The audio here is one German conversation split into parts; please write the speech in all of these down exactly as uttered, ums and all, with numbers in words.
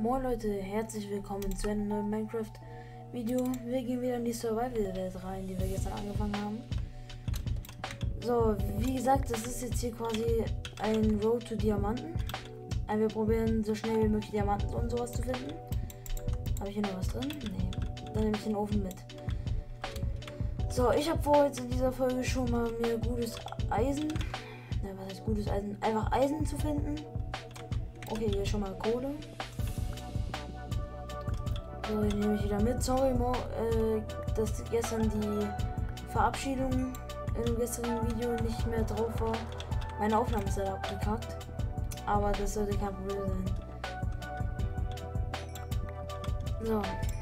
Moin Leute, herzlich willkommen zu einem neuen Minecraft-Video. Wir gehen wieder in die Survival-Welt rein, die wir gestern angefangen haben. So, wie gesagt, das ist jetzt hier quasi ein Road to Diamanten. Also wir probieren so schnell wie möglich Diamanten und sowas zu finden. Habe ich hier noch was drin? Nee. Dann nehme ich den Ofen mit. So, ich habe vor, jetzt in dieser Folge schon mal mir gutes Eisen, ne, was heißt gutes Eisen? Einfach Eisen zu finden. Okay, hier schon mal Kohle. So, die nehme ich wieder mit. Sorry, Mo, äh, dass gestern die Verabschiedung im gestrigen Video nicht mehr drauf war. Meine Aufnahme ist leider abgekackt. Aber das sollte kein Problem sein. So.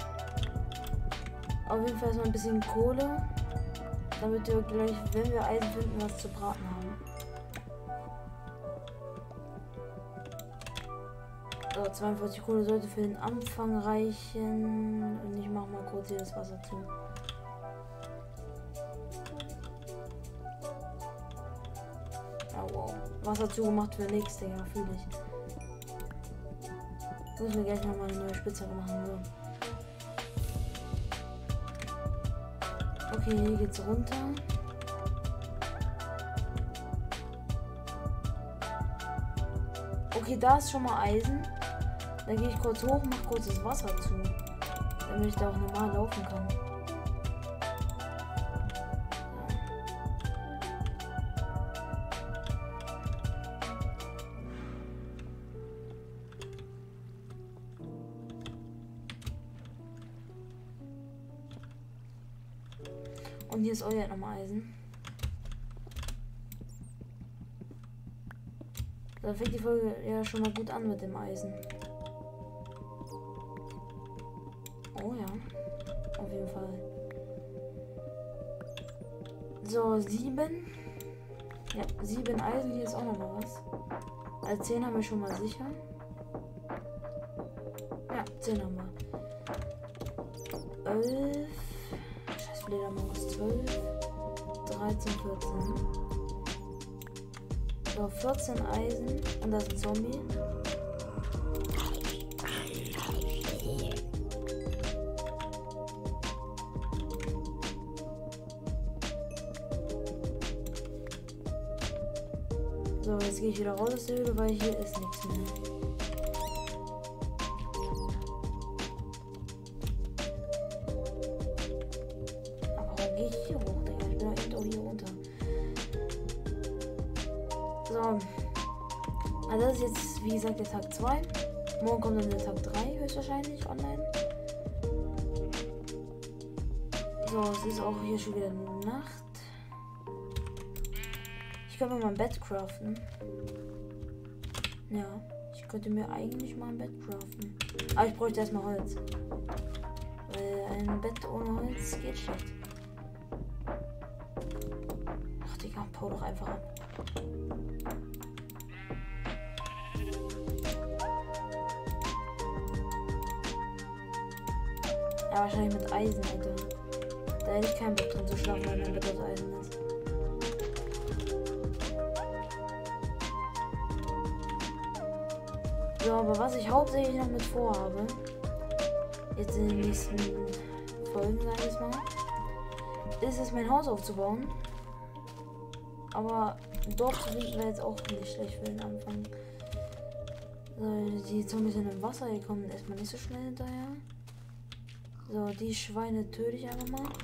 Auf jeden Fall erstmal ein bisschen Kohle. Damit wir gleich, wenn wir Eisen finden, was zu braten haben. So, zweiundvierzig Kohle sollte für den Anfang reichen. Und ich mache mal kurz hier das Wasser zu. Oh, wow. Wasser zugemacht für nichts, Digga, fühle ich. Muss mir gleich noch mal eine neue Spitzhacke machen. So. Okay, hier geht's runter. Okay, da ist schon mal Eisen. Dann gehe ich kurz hoch, mache kurz das Wasser zu, damit ich da auch normal laufen kann. Und hier ist euer nochmal Eisen. Da fängt die Folge ja schon mal gut an mit dem Eisen. Oh ja, auf jeden Fall. So, sieben. Ja, sieben Eisen. Hier ist auch noch mal was. Also zehn haben wir schon mal sicher. Ja, zehn haben wir. elf. Scheiß Fledermaus. zwölf. dreizehn, vierzehn. So, vierzehn Eisen. Und da ist ein Zombie. So, jetzt gehe ich wieder raus aus der Höhle, weil hier ist nichts mehr. Aber warum gehe ich hier hoch, Digga? Ich bin doch eben auch hier runter. So. Also das ist jetzt, wie gesagt, der Tag zwei. Morgen kommt dann der Tag drei höchstwahrscheinlich online. So, es ist auch hier schon wieder Nacht. Ich könnte mir mal ein Bett craften. Ja, ich könnte mir eigentlich mal ein Bett craften. Aber ich bräuchte erstmal Holz. Weil ein Bett ohne Holz geht schlecht. Ach, Digga, hau doch einfach ab. Ja, wahrscheinlich mit Eisen, Alter. Da hätte ich keinen Bock drin zu schlafen, wenn mein Bett aus Eisen ist. So, aber was ich hauptsächlich noch mit vorhabe, jetzt in den nächsten Folgen, sage ich es mal, ist es, mein Haus aufzubauen. Aber dort zu finden wäre jetzt auch nicht schlecht für den Anfang. So, die Zombies sind im Wasser, die kommen erstmal nicht so schnell hinterher. So, die Schweine töte ich einfach mal.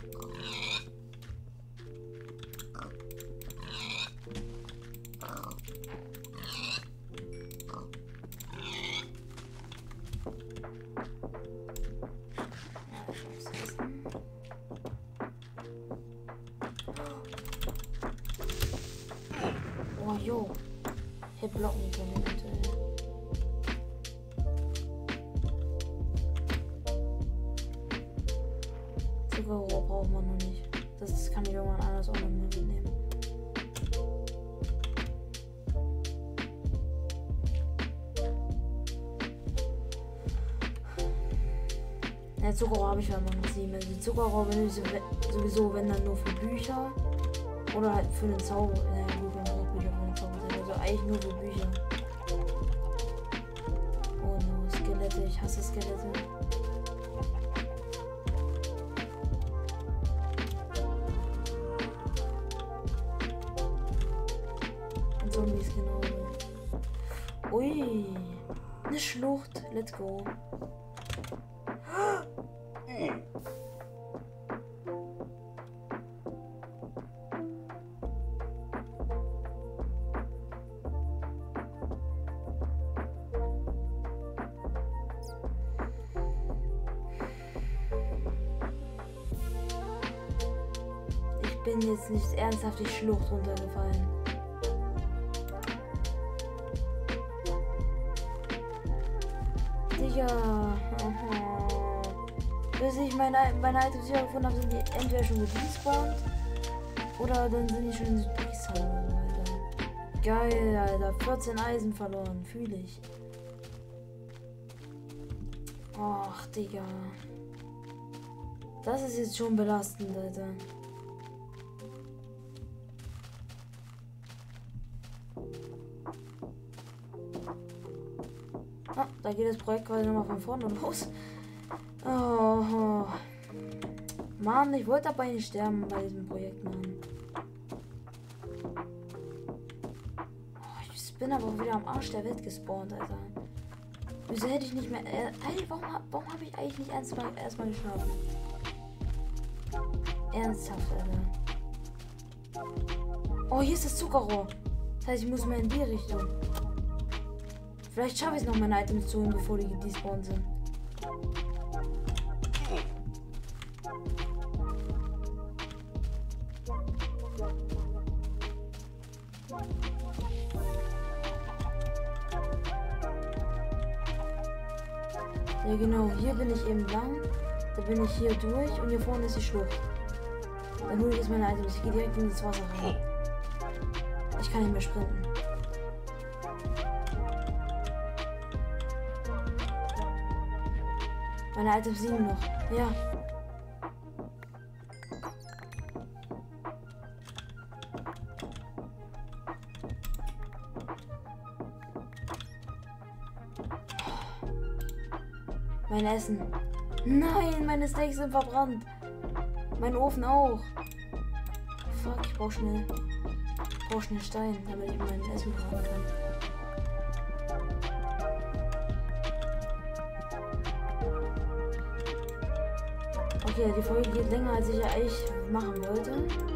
Oh, jo. Ich hätte blocken können eventuell. Zuckerrohr braucht man noch nicht. Das kann ich irgendwann anders auch noch mitnehmen. Ja, Zuckerrohr habe ich ja noch nicht sieben. Die Zuckerrohr benötige ich sowieso, wenn dann nur für Bücher oder halt für den Zauber. Ja, gut, wenn auch Bücher für den Zauber sind. Also eigentlich nur für Bücher. Oh no, Skelett. Skelette. Ich hasse Skelette. Und Zombies genauso. Ui. Eine Schlucht. Let's go. Ich bin jetzt nicht ernsthaft die Schlucht runtergefallen. Digga. Bis ich meine, meine Items wieder gefunden habe, sind die entweder schon gespawnt oder dann sind die schon in Südpakistan oder so, Alter. Geil, Alter. vierzehn Eisen verloren. Fühle ich. Ach, Digga. Das ist jetzt schon belastend, Alter. Ah, da geht das Projekt quasi nochmal von vorne los. Oh. Mann, ich wollte dabei nicht sterben bei diesem Projekt, Mann. Oh, ich bin aber auch wieder am Arsch der Welt gespawnt, Alter. Wieso hätte ich nicht mehr... Äh, ey, warum, warum habe ich eigentlich nicht erstmal erstmal geschlafen? Ernsthaft, Alter. Oh, hier ist das Zuckerrohr. Das heißt, ich muss mal in die Richtung. Vielleicht schaffe ich es noch, meine Items zu holen, bevor die gespawnt sind. Ja genau, hier bin ich eben lang. Da bin ich hier durch und hier vorne ist die Schlucht. Dann hole ich jetzt meine Items. Ich gehe direkt in das Wasser rein. Ich kann nicht mehr sprinten. Meine Items liegen noch. Ja. Mein Essen. Nein, meine Steaks sind verbrannt. Mein Ofen auch. Fuck, ich brauche schnell. Ich brauche schnell Stein, damit ich mein Essen braten kann. Okay, die Folge geht länger, als ich ja eigentlich machen wollte.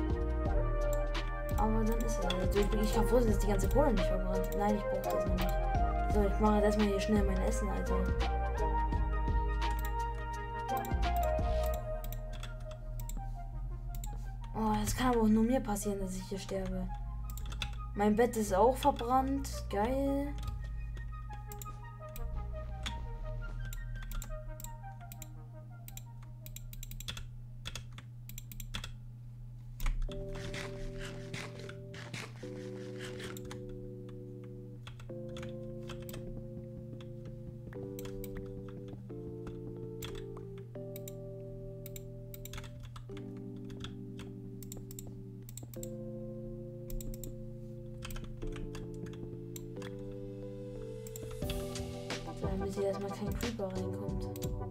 Aber dann ist es halt so. Ich kann froh sein, dass die ganze Kohle nicht verbrannt. Nein, ich brauche das noch nicht. So, ich mache jetzt erstmal hier schnell mein Essen, Alter. Oh, das kann aber auch nur mir passieren, dass ich hier sterbe. Mein Bett ist auch verbrannt. Geil. Damit hier erstmal kein Creeper reinkommt.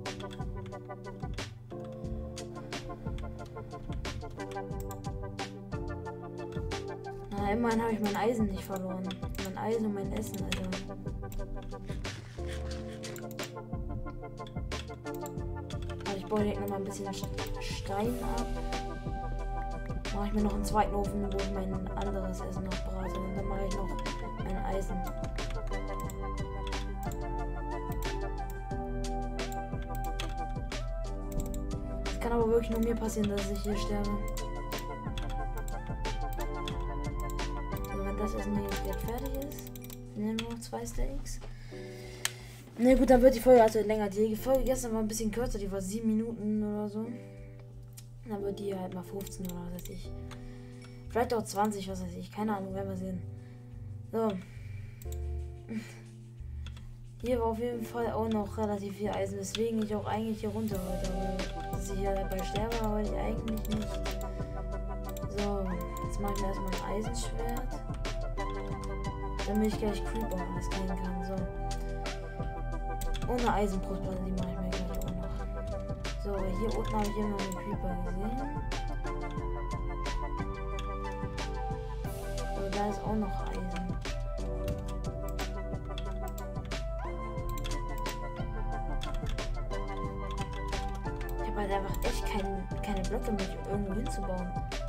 Na, immerhin habe ich mein Eisen nicht verloren. Mein Eisen und mein Essen, Alter. Also ich baue direkt noch mal ein bisschen Stein ab. Mache ich mir noch einen zweiten Ofen, wo ich mein anderes Essen noch brate. Und dann mache ich noch mein Eisen. Kann aber wirklich nur mir passieren, dass ich hier sterbe. Also wenn das Essen hier jetzt fertig ist, nehmen wir noch zwei Steaks. Ne gut, dann wird die Folge also länger. Die Folge gestern war ein bisschen kürzer, die war sieben Minuten oder so. Dann wird die halt mal fünfzehn oder was weiß ich. Vielleicht auch zwanzig, was weiß ich. Keine Ahnung, werden wir sehen. So. Hier war auf jeden Fall auch noch relativ viel Eisen, weswegen ich auch eigentlich hier runter wollte. Aber dass ich hier dabei sterbe, wollte ich eigentlich nicht. So, jetzt mache ich mir erstmal ein Eisenschwert. Damit ich gleich Creeper alles killen kann. So. Ohne Eisenbrustplatte, die mache ich mir gleich auch noch. So, hier unten habe ich immer einen Creeper gesehen. So, da ist auch noch Eisen. Ich habe halt einfach echt kein, keine Blöcke, mich irgendwo hinzubauen.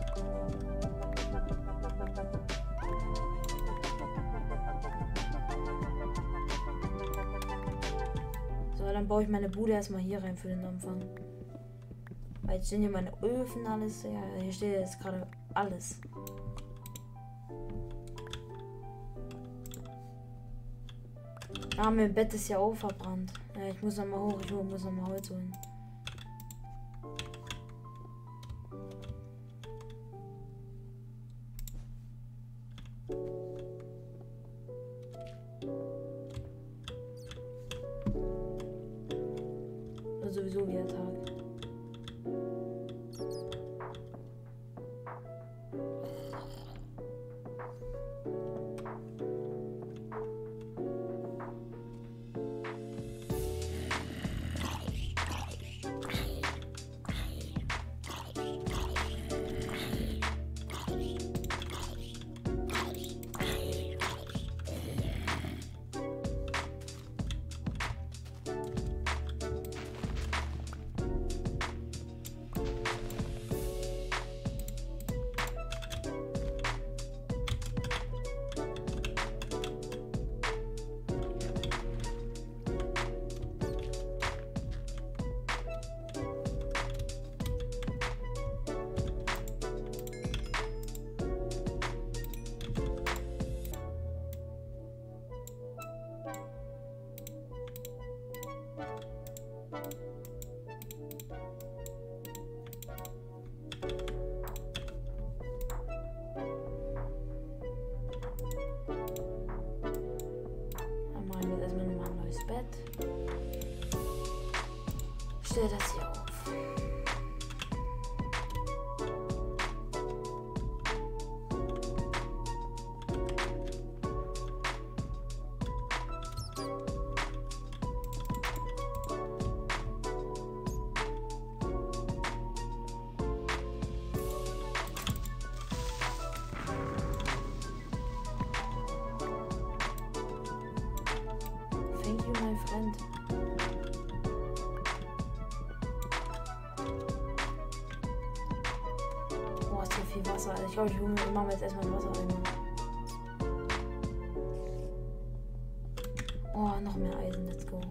Dann baue ich meine Bude erstmal hier rein für den Anfang. Weil jetzt sind hier meine Öfen, alles. Ja, hier steht jetzt gerade alles. Ah, mein Bett ist ja auch verbrannt. Ja, ich muss nochmal hoch, ich muss nochmal Holz holen. Sowieso wieder Tag. Bett. Stell das hier auf. Thank you, my friend. Boah, ist hier viel Wasser. Also ich glaube, ich mache jetzt erstmal Wasser rein. Oh, noch mehr Eisen. Let's go.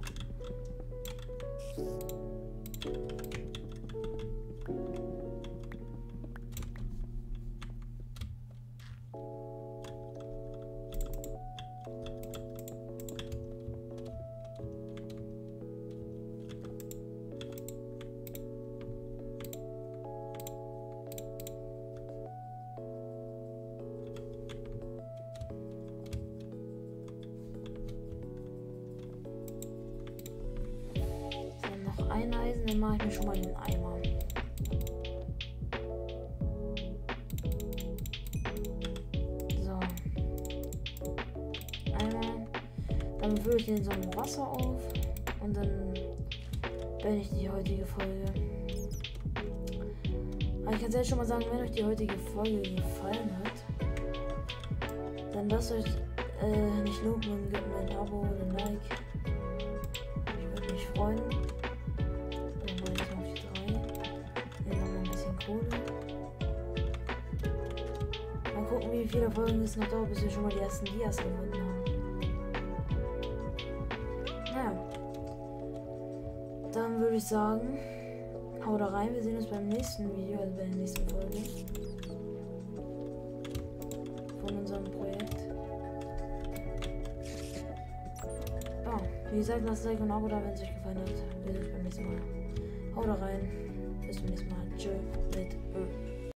Ein Eisen, dann mache ich mir schon mal den Eimer. So. Eimer. Dann fülle ich den so mit Wasser auf. Und dann beende ich die heutige Folge. Aber ich kann jetzt schon mal sagen, wenn euch die heutige Folge gefallen hat, dann lasst euch äh, nicht loben und gebt mir ein Abo oder ein Like. Ich würde mich freuen. Mal gucken, wie viele Folgen es noch dauert, bis wir schon mal die ersten Dias gefunden haben. Naja. Dann würde ich sagen, haut da rein. Wir sehen uns beim nächsten Video, also bei der nächsten Folge. Von unserem Projekt. Ja, wie gesagt, lasst ein Like und ein Abo da, wenn es euch gefallen hat. Wir sehen uns beim nächsten Mal. Haut da rein. Bis zum nächsten Mal. Tschö mit Ö.